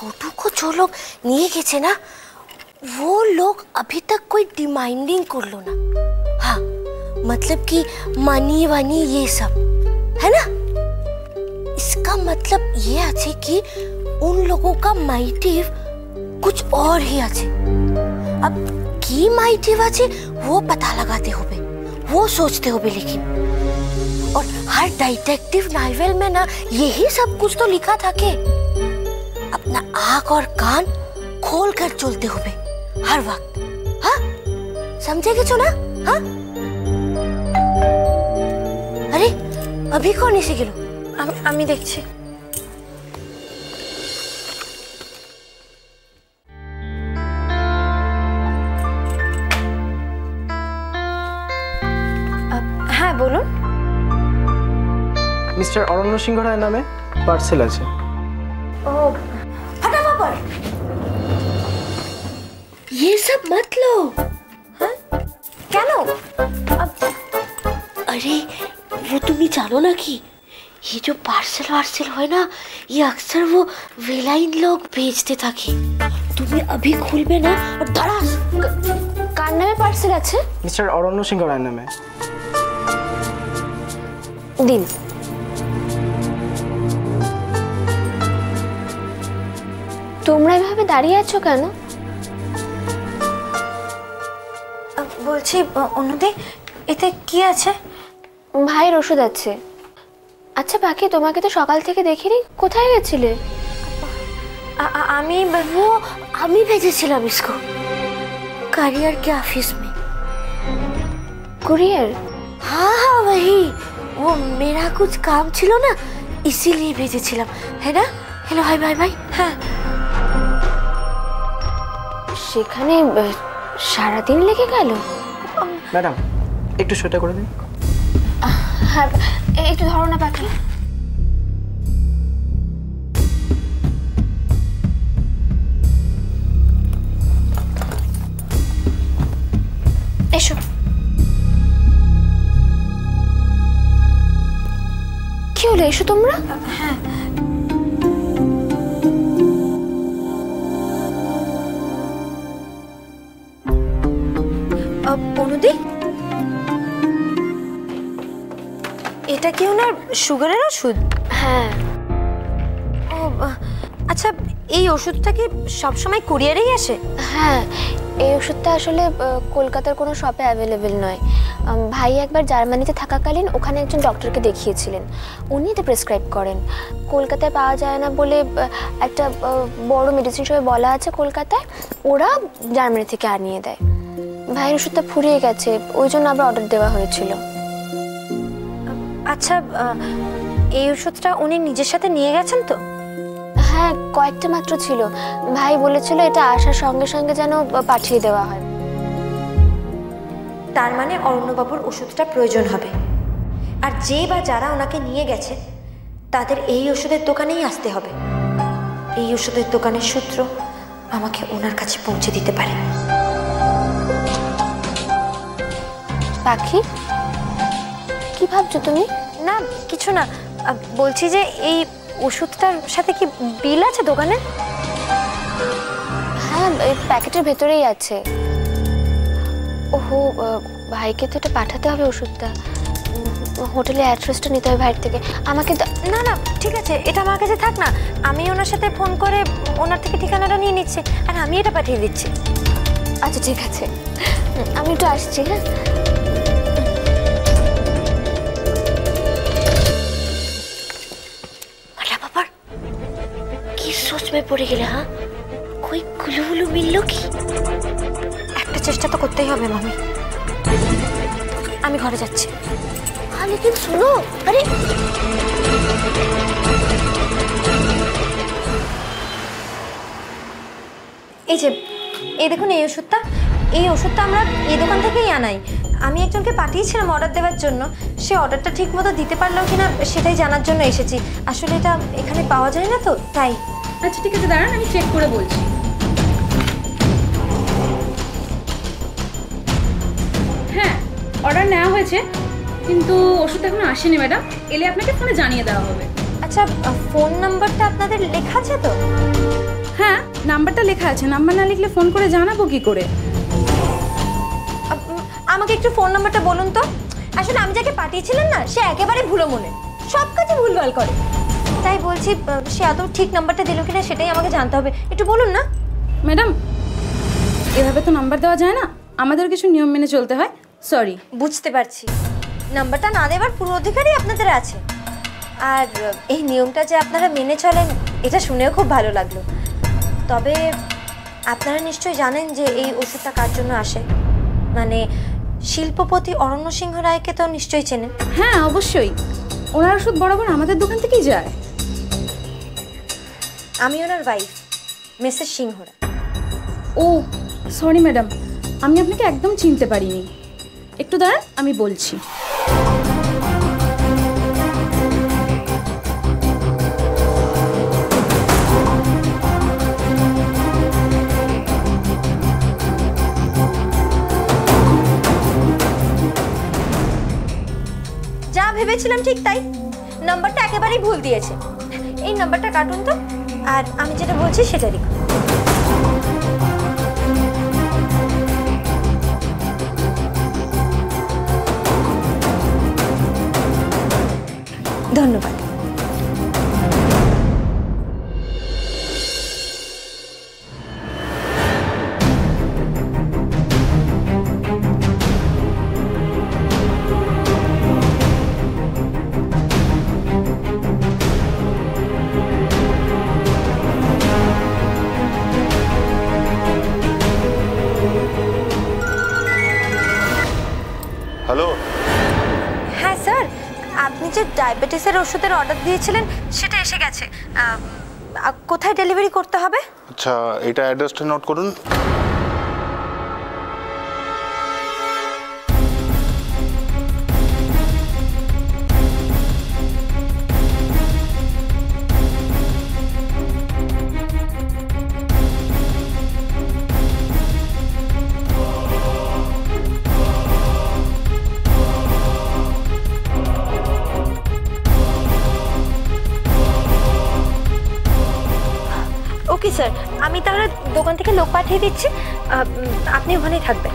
छोटू को जो लोग निये गए ना वो लोग अभी तक कोई डिमांडिंग कर लो ना। हाँ मतलब कि मनी वनी ये सब है ना। इसका मतलब ये আছে कि उन लोगों का मोटिव कुछ और ही আছে। अब की मोटिव আছে वो पता लगाते होबे, वो सोचते होबे। लेकिन और हर डिटेक्टिव नॉवेल में ना यही सब कुछ तो लिखा था कि अपना आँख और कान खोल कर चलते होबे हर वक्त। हाँ समझे कि ना। हाँ अरे अभी कौन एसे गेलो आमी देखছি। হ্যাঁ বলুন। মিস্টার অরণ্য সিংহ রায় নামে পার্সেল আছে। ओ फटाफट पर ये सब मत लो। हाँ क्या लो? अरे वो तुम्हें जानो ना कि ये जो पार्सल वार्सल है ना ये अक्सर वो वेलाइन लोग भेजते থাকে। तुम्हें अभी खुलबे ना और धड़ास কার নামে পার্সেল আছে? মিস্টার অরণ্য সিংহ রায় নামে। দিন। তোমরা এভাবে দাঁড়িয়ে আছো কেন? বলছি অনুদি এতে কি আছে? ভাইয়ের ওষুধ আছে। আচ্ছা বাকি তোমাকে তো সকাল থেকে দেখিনি, কোথায় গেছিলে? আমি भेजेছিলাম इसको कुरियर के ऑफिस में। कुरियर? हाँ हाँ वही, वो मेरा कुछ काम छिलो ना इसीलिए भेजेছিলাম, है ना। Hello hi bye bye. हाँ সেখানে সারা দিন লেগে গেল। ম্যাডাম একটু সেটা করে দিন। হ্যাঁ একটু ধরো না পাখি। এসো। কি হলো এসো তোমরা। হ্যাঁ অনুদি এটা কি ওনার সুগারের ওষুধ? হ্যাঁ। ও আচ্ছা এই ওষুধটা কি সব সময় কুরিয়ারেই আসে? হ্যাঁ এই ওষুধটা আসলে কলকাতার কোনো শপে অ্যাভেলেবেল নয়। ভাই একবার জার্মানিতে থাকাকালীন ওখানে একজন ডক্টরকে দেখিয়েছিলেন, উনি এটা প্রেসক্রাইব করেন। কলকাতায় পাওয়া যায় না বলে একটা বড় মেডিসিন শপে বলা আছে কলকাতায়, ওরা জার্মানি থেকে আনিয়ে দেয়। ভাইয়ের ওষুধটা ফুরিয়ে গেছে ওই জন্য আবার অর্ডার দেওয়া হয়েছিল। আচ্ছা এই ওষুধটা উনি নিজের সাথে নিয়ে গেছেন তো? হ্যাঁ কয়েকটা মাত্র ছিল, ভাই বলেছিল এটা আসার সঙ্গে সঙ্গে যেন পাঠিয়ে দেওয়া হয়। তার মানে অরণ্যবাবুর ওষুধটা প্রয়োজন হবে, আর যে বা যারা ওনাকে নিয়ে গেছে তাদের এই ওষুধের দোকানেই আসতে হবে। এই ওষুধের দোকানের সূত্র আমাকে ওনার কাছে পৌঁছে দিতে পারে। পাখি কি ভাবছো তুমি? না কিছু না, বলছি যে এই ওষুধটার সাথে কি বিল আছে দোকানে? হ্যাঁ এই প্যাকেটের ভেতরেই আছে। ওহো ভাইকে তো এটা পাঠাতে হবে ওষুধটা, হোটেলে অ্যাড্রেসটা নিতে হবে ভাইয়ের থেকে। আমাকে না না ঠিক আছে এটা আমার কাছে থাক না, আমি ওনার সাথে ফোন করে ওনার থেকে ঠিকানাটা নিয়ে নিচ্ছি আর আমি এটা পাঠিয়ে দিচ্ছি। আচ্ছা ঠিক আছে আমি একটু আসছি। হ্যাঁ सोच में पड़े गए। हाँ कोई क्लू व्लू मिललो কি? একটা চেষ্টা তো করতেই হবে মামি। আমি ঘরে যাচ্ছি। हाँ लेकिन सुनो। अरे এই যে এই দেখুন এই ওষুধটা আমরা এই দোকান থেকেই আনাই। আমি একজনকে পাঠিয়েছিলাম অর্ডার দেওয়ার জন্য, সে অর্ডারটা ঠিকমতো দিতে পারলো কিনা সেটাই জানার জন্য এসেছি। আসলে এটা এখানে পাওয়া যায় না তো তাই। আচ্ছা ঠিক আছে দাঁড়ান আমি চেক করে বলছি। হ্যাঁ অর্ডার নেওয়া হয়েছে কিন্তু ওষুধ এখনো আসেনি ম্যাডাম, এলে আপনাকে ফোনে জানিয়ে দেওয়া হবে। আচ্ছা ফোন নাম্বারটা আপনাদের লেখা আছে তো? হ্যাঁ, নাম্বারটা লেখা আছে, নাম্বার না লিখলে ফোন করে জানাবো কি করে? আমাকে একটু ফোন নাম্বারটা বলুন তো। আসলে আমি যাকে পাঠিয়েছিলেন না, সে একেবারে ভুলো মনে, সব কাজে ভুলভাল করে। তাই বলছি সে আদৌ ঠিক নাম্বারটা দিল কিনা সেটাই আমাকে জানতে হবে, একটু বলুন না। ম্যাডাম, এভাবে তো নাম্বার দেওয়া যায় না, আমাদের কিছু নিয়ম মেনে চলতে হয়। সরি। বুঝতে পারছি, নাম্বারটা না দেওয়ার পুরো অধিকারই আপনাদের আছে। আর এই নিয়মটা যে আপনারা মেনে চলেন এটা শুনেও খুব ভালো লাগলো। তবে আপনারা নিশ্চয়ই জানেন যে এই ওষুধটা কার জন্য আসে, মানে শিল্পপতি অরণ্য সিংহ রায়কে তো নিশ্চয়ই চেনেন। হ্যাঁ অবশ্যই, ওনার ওষুধ বরাবর আমাদের দোকান থেকেই যায়। আমি ওনার ওয়াইফ মিসেস সিংহ রায়। ও সরি ম্যাডাম, আমি আপনাকে একদম চিনতে পারিনি। একটু দাঁড়ান, আমি বলছি। যা ভেবেছিলাম ঠিক তাই, নাম্বারটা একেবারেই ভুল দিয়েছে। এই নাম্বারটা কাটুন তো, আর আমি যেটা বলছি সেটা লিখুন। ধন্যবাদ। হ্যালো। হ্যাঁ স্যার, আপনি যে ডায়াবেটিসের ওষুধের অর্ডার দিয়েছিলেন সেটা এসে গেছে। কোথায় ডেলিভারি করতে হবে? আচ্ছা, এটা অ্যাড্রেসটা নোট করুন। ওকে স্যার, আমি তাহলে দোকান থেকে লোক পাঠিয়ে দিচ্ছি, আপনি ওখানেই থাকবেন।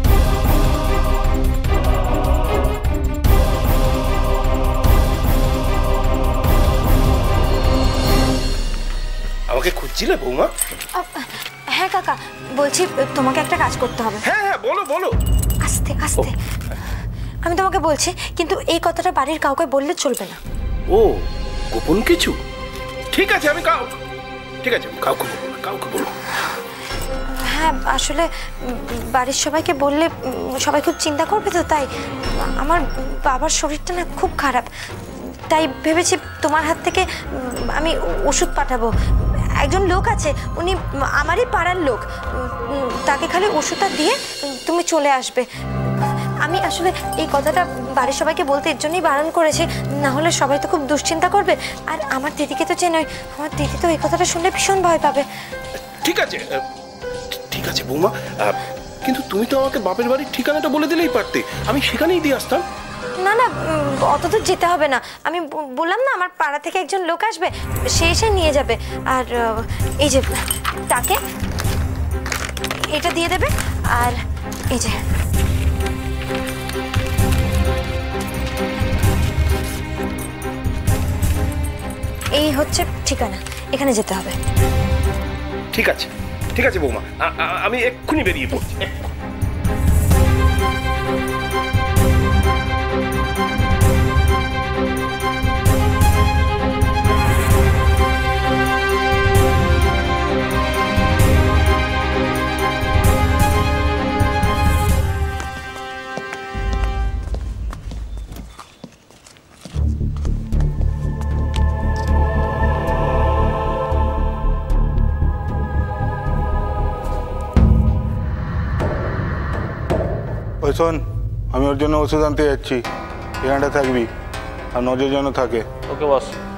আমাকে খুঁজছিলে বৌমা? হ্যাঁ কাকা, বলছি তোমাকে একটা কাজ করতে হবে। হ্যাঁ হ্যাঁ, বলো বলো। আস্তে আস্তে, আমি তোমাকে বলছি, কিন্তু এই কথাটা বাড়ির কাউকে বললে চলবে না। ও, গোপন কিছু? ঠিক আছে, আমি ঠিক আছে, কাউকে বলবো না, কাউকে বলবো। হ্যাঁ, আসলে বাড়ির সবাইকে বললে সবাই খুব চিন্তা করবে, তো তাই আমার বাবার শরীরটা না খুব খারাপ, তাই ভেবেছি তোমার হাত থেকে আমি ওষুধ পাঠাবো। একজন লোক আছে, উনি আমারই পাড়ার লোক, তাকে খালি ওষুধটা দিয়ে তুমি চলে আসবে। আমি আসলে এই কথাটা বাড়ির সবাইকে বলতে এর জন্যই বারণ করেছি, না হলে সবাই তো খুব দুশ্চিন্তা করবে। আর আমার দিদিকে তো চেনোই, আমার দিদি তো এই কথাটা শুনলে ভীষণ ভয় পাবে। ঠিক আছে, ঠিক আছে বৌমা, কিন্তু তুমি তো আমাকে বাপের বাড়ির ঠিকানাটা বলে দিলেই পারতে, আমি সেখানেই দিয়ে আসতাম। না না, অত দূর যেতে হবে না, আমি বললাম না আমার পাড়া থেকে একজন লোক আসবে, সে এসে নিয়ে যাবে। আর এই যে তাকে এটা দিয়ে দেবে, আর এই যে এই হচ্ছে ঠিকানা, এখানে যেতে হবে। ঠিক আছে, ঠিক আছে বৌমা, আমি এক্ষুনি বেরিয়ে পড়ছি। ওই শোন, আমি ওর জন্য ওষুধ আনতে যাচ্ছি, এখানটা থাকবি আর নজর যেন থাকে। ওকে বস।